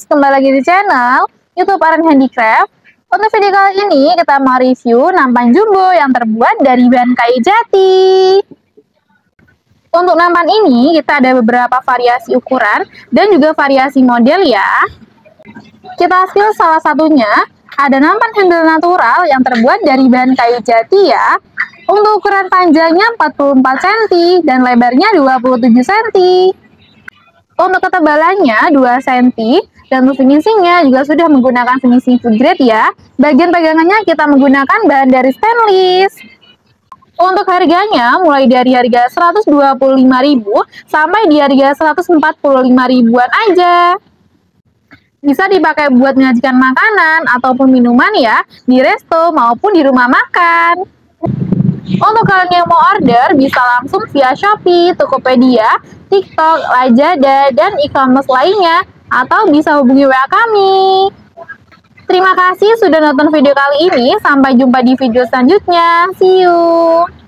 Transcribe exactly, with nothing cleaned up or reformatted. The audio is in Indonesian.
kembali lagi di channel YouTube Aren Handicraft. Untuk video kali ini kita mau review nampan jumbo yang terbuat dari bahan kayu jati. Untuk nampan ini kita ada beberapa variasi ukuran dan juga variasi model ya. Kita spill salah satunya, ada nampan handle natural yang terbuat dari bahan kayu jati ya. Untuk ukuran panjangnya empat puluh empat sentimeter dan lebarnya dua puluh tujuh sentimeter. Untuk ketebalannya dua sentimeter dan untuk finishingnya juga sudah menggunakan finishing food grade ya. Bagian pegangannya kita menggunakan bahan dari stainless. Untuk harganya mulai dari harga seratus dua puluh lima ribu sampai di harga seratus empat puluh lima ribuan aja. Bisa dipakai buat menyajikan makanan ataupun minuman ya, di resto maupun di rumah makan. Untuk kalian yang mau order, bisa langsung via Shopee, Tokopedia, TikTok, Lazada, dan e-commerce lainnya, atau bisa hubungi W A kami. Terima kasih sudah nonton video kali ini, sampai jumpa di video selanjutnya. See you!